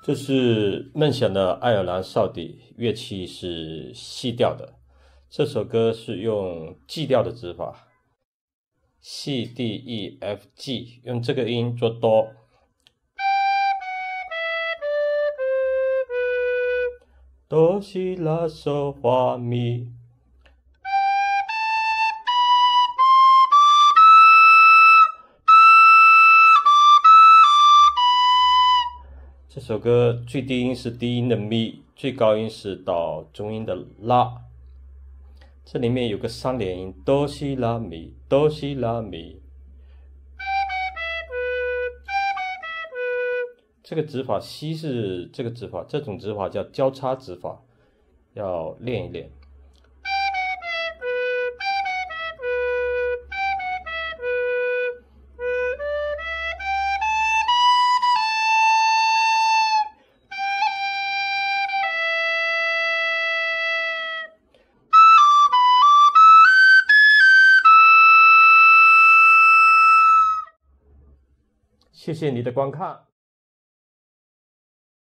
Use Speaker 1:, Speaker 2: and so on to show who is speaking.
Speaker 1: 这是梦想的爱尔兰哨笛，乐器是细调的。这首歌是用 G 调的指法，C D E F G， 用这个音做哆。哆西拉嗦发咪。这首歌最低音是低音的咪，最高音是到中音的拉。这里面有个3连音，哆西拉咪，哆西拉咪。这个指法西是这个指法，这种指法叫交叉指法，要练一练。谢谢你的观看。